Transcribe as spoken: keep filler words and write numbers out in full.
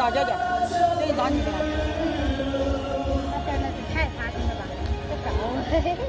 大姐姐，这一张你给他。 他真的是太差劲了吧，这狗。